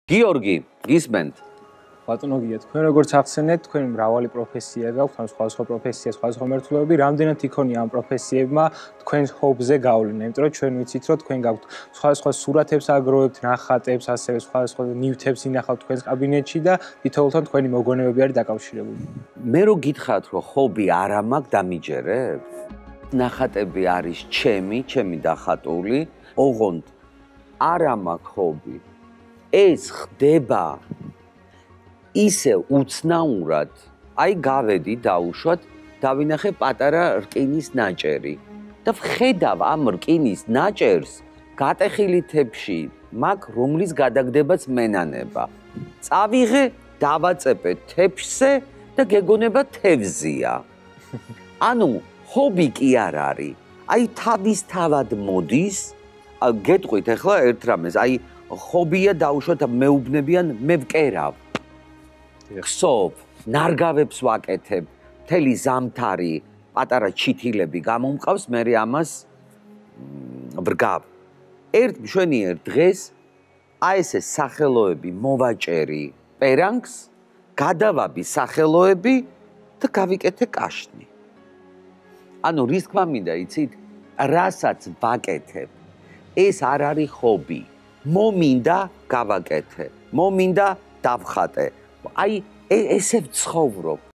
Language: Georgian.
გიორგი, გისმენთ? ბატონო გია, თქვენ როგორც ახსენეთ, თქვენ მრავალი პროფესია გაქვთ, სხვადასხვა პროფესია, სხვადასხვა მერწველობები, რამდენად იქონია ამ პროფესიებმა თქვენს ჰობზე გავლენა, იმიტომ რომ ჩვენ ვიცით, რომ თქვენ გაქვთ სხვადასხვა სურათებს აგროვებთ, ნახატებს, ასევე სხვადასხვა ნივთებს ინახავთ თქვენს კაბინეტში და თითოეულთან თქვენი მოგონებები არის დაკავშირებული. მე რო გითხრათ, რომ ჰობი არა მაქვს, დამიჯერებ? ნახატები არის ჩემი დახატული, ოღონდ არა მაქვს ჰობი. ეს ხდება ისე უცნაურად, აი გავედი დაუშვათ, დავინახე პატარა რკინის ნაჭერი და ვხედავ ამ რკინის ნაჭერს გატეხილი თებში მაქვს, რომლის გადაგდებაც მენანება. წავიღე, დავაწეპე თებშზე და გეგონება თევზია. ანუ ჰობი კი არ არის. აი თავისთავად მოდის, გეტყვით ახლა ერთ რამეს, აი ჰობია დაუშვათ მეუბნებიან, მე ვკერავ. ხსოვ, ნარგავებს ვაკეთებ, მთელი ზამთარი, პატარა ჩითილები გამომყავს, მე ამას ვრგავ. ერთ მშვენიერ დღეს აი ესე სახელოები მოვაჭერი პერანგს, გადავაბი სახელოები და გავიკეთე კაშნი. ანუ რის თქმა მინდა იცით, რასაც ვაკეთებ, ეს არ არის ჰობი. მომინდა გავაკეთე, მომინდა დავხატე. აი ესე ვცხოვრობ.